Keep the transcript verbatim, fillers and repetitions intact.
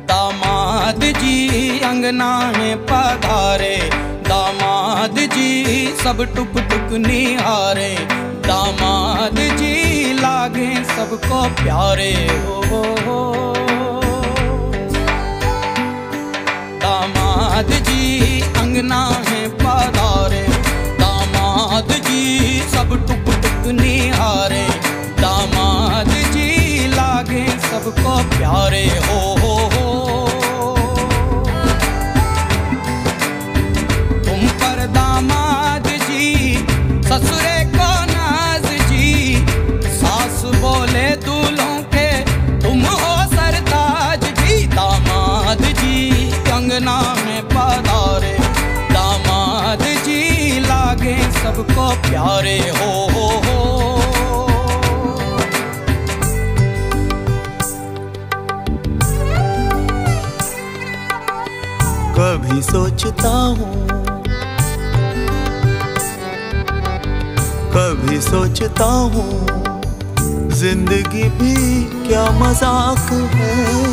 दामाद जी अंगना में पधारे, दामाद जी सब टुक टुक निहारे, दामाद जी लागे सबको प्यारे। हो हो हो दामाद जी अंगना में पधारे, दामाद जी सब टुक टुक निहारे, दामाद जी लागे सबको प्यारे। हो हो हो तुम पर दामाद जी ससुरे को नाज जी, सास बोले दूल्हों के तुम हो सरताज जी। दामाद जी अंगना में पधारे, दामाद जी लागे सबको प्यारे। हो हो हो कभी सोचता हूँ, कभी सोचता हूँ, जिंदगी भी क्या मजाक है।